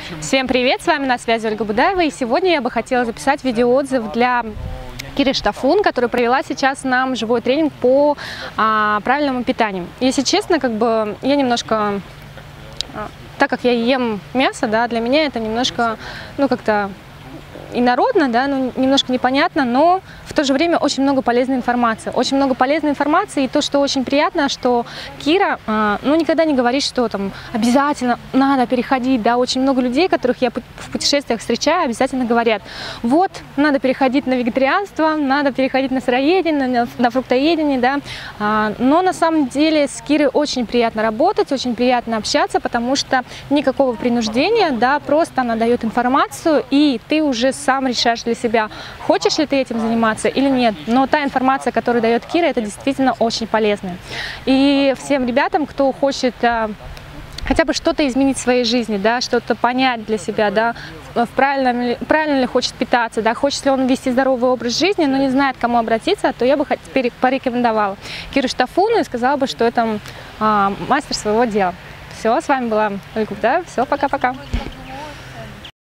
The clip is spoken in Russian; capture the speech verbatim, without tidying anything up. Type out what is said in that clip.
Всем привет, с вами на связи Ольга Будаева, и сегодня я бы хотела записать видеоотзыв для Киры Штафун, которая провела сейчас нам живой тренинг по а, правильному питанию. Если честно, как бы я немножко, а, так как я ем мясо, да, для меня это немножко, ну как-то инородно, да, ну, немножко непонятно, но в то же время очень много полезной информации. Очень много полезной информации, и то, что очень приятно, что Кира, ну, никогда не говорит, что там обязательно надо переходить, да, очень много людей, которых я в путешествиях встречаю, обязательно говорят, вот, надо переходить на вегетарианство, надо переходить на сыроедение, на, на фруктоедение, да, но на самом деле с Кирой очень приятно работать, очень приятно общаться, потому что никакого принуждения, да, просто она дает информацию, и ты уже сам решаешь для себя, хочешь ли ты этим заниматься или нет. Но та информация, которую дает Кира, это действительно очень полезная. И всем ребятам, кто хочет а, хотя бы что-то изменить в своей жизни, да, что-то понять для себя, да, в правильно, ли, правильно ли хочет питаться, да, хочет ли он вести здоровый образ жизни, но не знает, к кому обратиться, то я бы порекомендовала Киру Штафуну и сказала бы, что это а, мастер своего дела. Все, с вами была Ольга Будаева. Все, пока-пока.